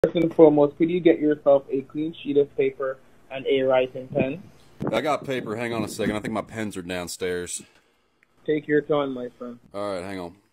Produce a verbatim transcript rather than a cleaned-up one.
First and foremost, could you get yourself a clean sheet of paper and a writing pen? I got paper. Hang on a second. I think my pens are downstairs. Take your time, my friend. All right, hang on.